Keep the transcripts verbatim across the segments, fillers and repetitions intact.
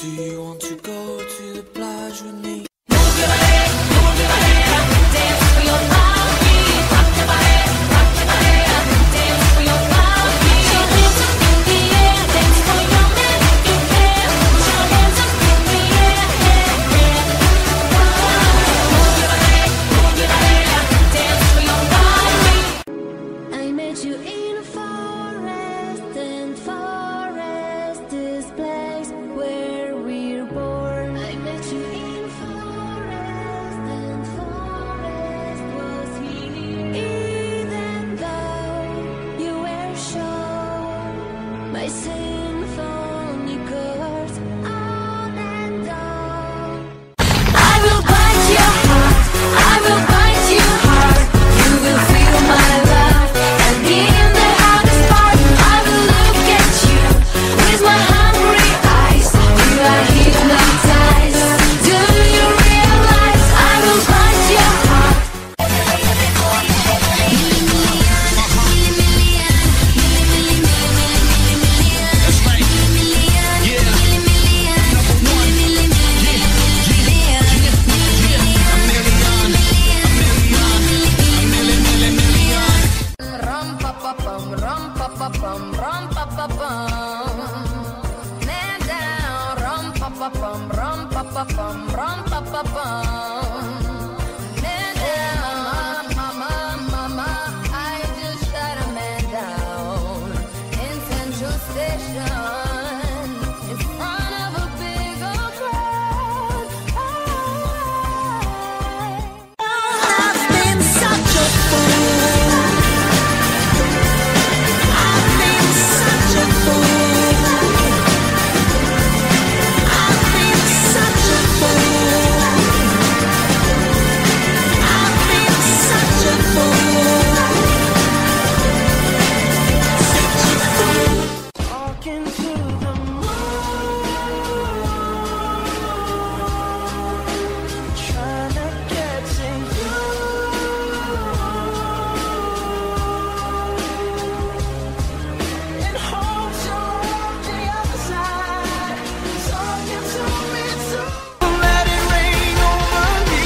Do you want to go to the plage with me? Move your body, move your body, dance for your body. Rock your body, rock your body, dance for your body. Put your hands up in the air, dance for your man if you can. Put your hands up in the air, yeah, yeah. Move your body, move your body, dance for your body. I met you in a forest, and forest is place where we're born. I met you in a forest, and forest was here. Even though you were sure, my symphony goes on and on. I will bite your heart, I will bite you hard. You will feel my love, and in the hardest part, I will look at you with my hungry eyes. You are hypnotized. Do you realize I will bite your heart? Rum pa pa bum, rum pa pa bum, rum pa pa bum. Man down, rum pa pa bum, rum pa pa bum, rum pa pa bum. Man down, mama, mama, I just shot a man down in Central Station in front of a big old crowd. I've been such a fool. I've been such a fool. I've been such a fool. I've been such a fool. Such a fool. Talking to the moon, trying to get to you. And hold you on the other side, talking to me too. Let it rain over me.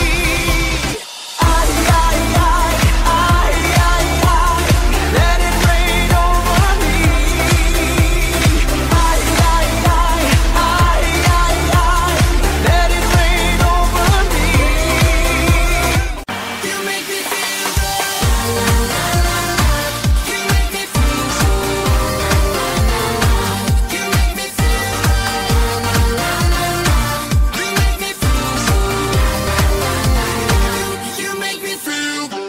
Ay, ay, ay, ay, ay, ay. Let it rain over me. Ay, ay, ay, ay, ay, ay. Let it rain over me. You make me feel good. You make me feel good. You make me feel good. You make me feel good. You make me feel good.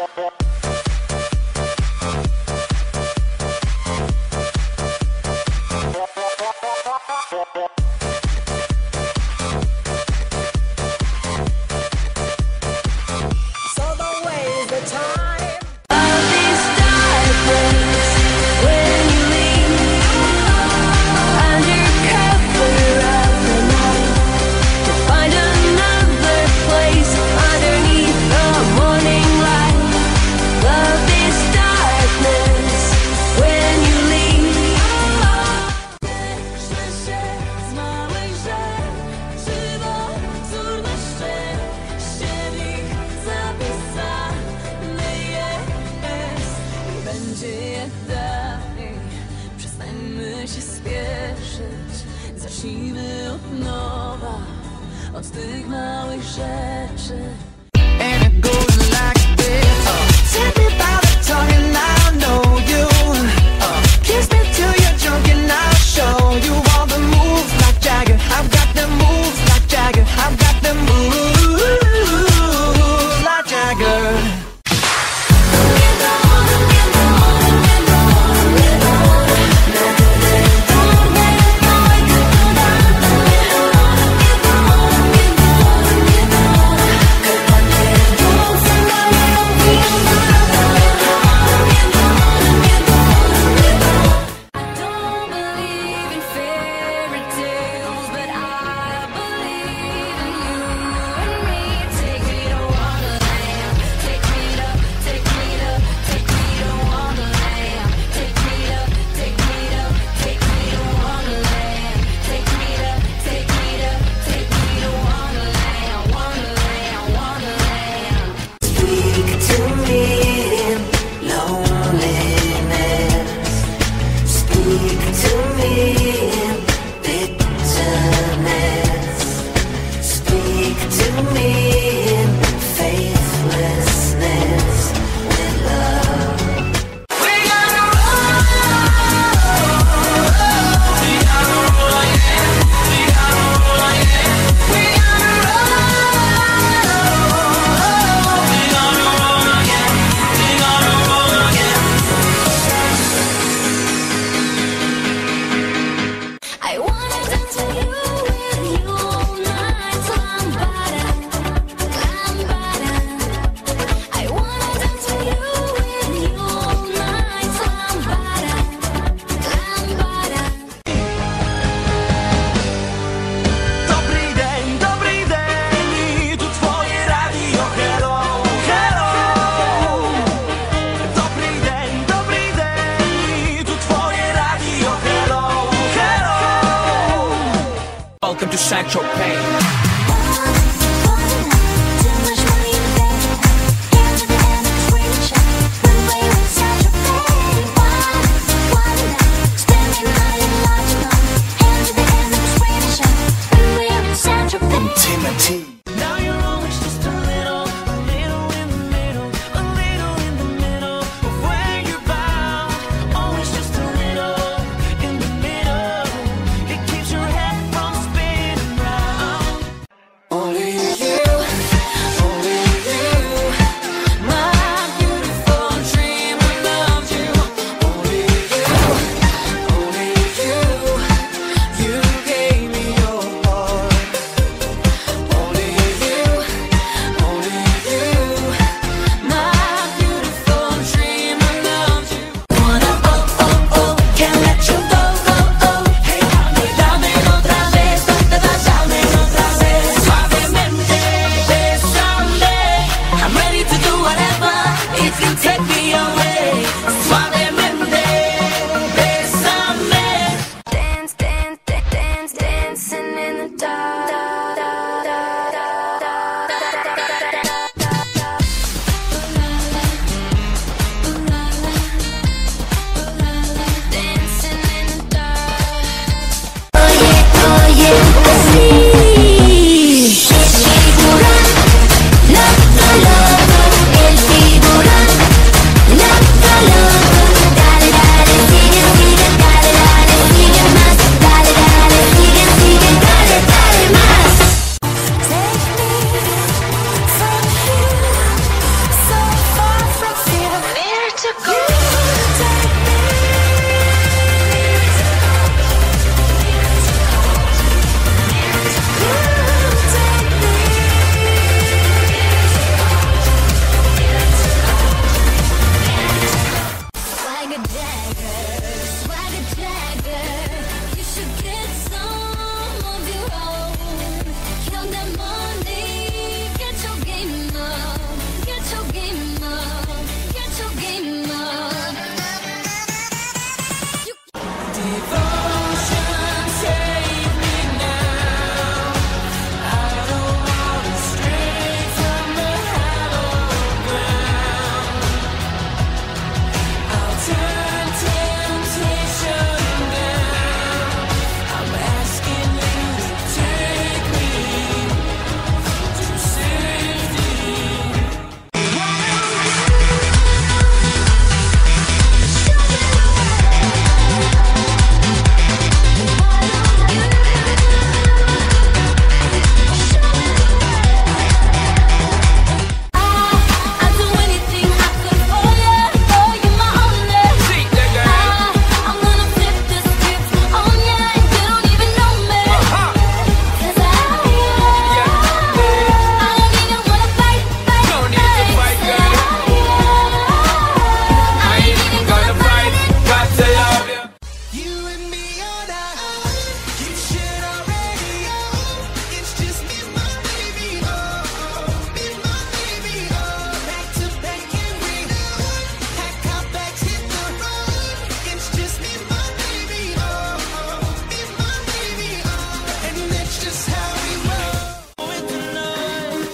So the way the time of this darkness when you leave under cover of the night to find another place underneath the morning light. Love this darkness when you leave. Będzie dalej, przestańmy się spieszyć, zacznijmy od nowa, od tych małych rzeczy. And it goes like this. Take me by the tongue and I'll know you. Kiss me till you're drunk and I'll show you all the moves like Jagger. I've got them moves like Jagger. I've got them moves like Jagger. Good to Saint Tropez. Now you're always just a little, a little in the middle, a little in the middle of where you're bound. Always just a little in the middle. It keeps your head from spinning round. Only you, only you, my beautiful dream. I loved you. Only you, only you, you gave me your heart. Only you, only you, my beautiful dream. I loved you. Wanna oh oh oh, can't let you go oh oh. Hey, dame otra vez, no te vayas otra vez. Suavemente, bésame. I'm ready to do whatever it can take me away. Suavemente, bésame. Dance, dance, dance, dance, dancing in the dark. Dancing in the dark. Oye, oye, así. El tiburón, loco, loco. El tiburón, loco, loco. Dale, dale, sigue, sigue, dale, dale, sigue más. Dale, dale, sigue, sigue, dale, dale más. Take me from here, so far from here. Where to go? Take me. Swagger dagger, swagger dagger. You should get some of your own. Count that money, get your game up, get your game up, get your game up. Devotion, take me now. I don't wanna stray from the hallowed ground. I'll turn temptation down. I'm asking you to take me to safety. I'd do anything I could for you, for you my only. I'm gonna flip the script on ya, and you don't even know me. 'Cause I, I don't even wanna fight, fight, Don't need to fight, girl. I ain't even gonna fight it. Got to love you. You and me on a you should already know. It's just me, my baby, oh, me, my baby, oh. Back to back and we pack our bags, hit the road. It's just me, my baby, oh, me, my baby, oh. And that's just how we roll. With the love.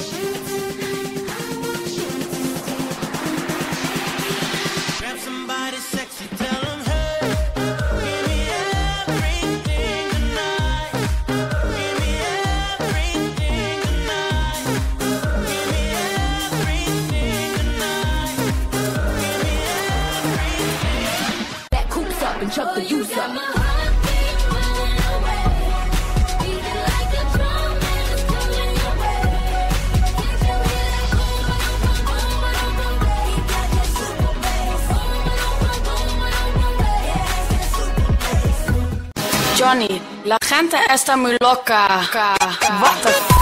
Grab somebody sexy, tell them, hey, give me everything tonight. Give me everything tonight. Give me everything tonight. Give me everything. That coops up and chuck the juice up. My heartbeat running away. Beating like a drum and it's coming your way. Can't you hear that boom, boom, boom, boom, boom, boom? He got that super bass. Boom, boom, boom, boom, boom, boom. Yeah, that super bass. Johnny, la gente está muy loca. What the f-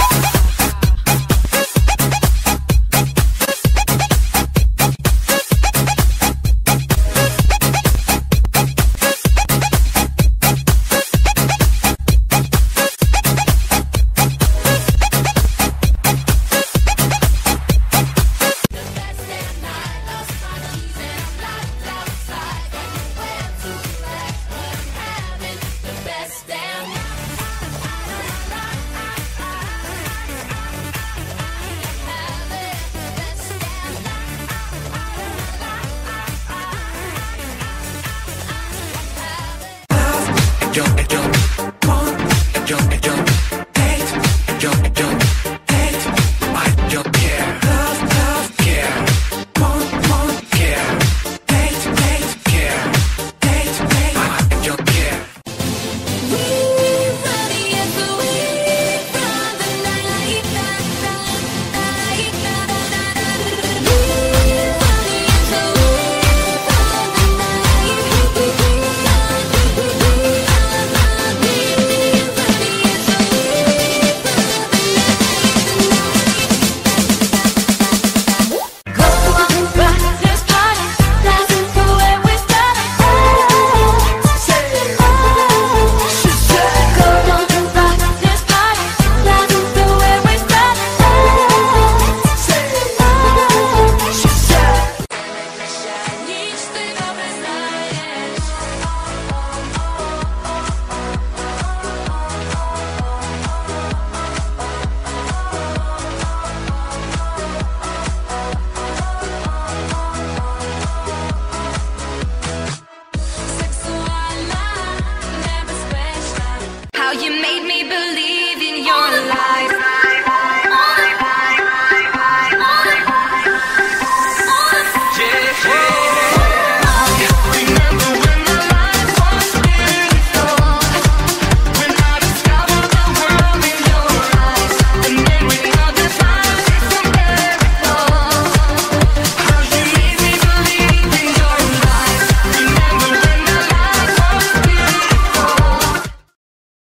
Best damn. don't, don't.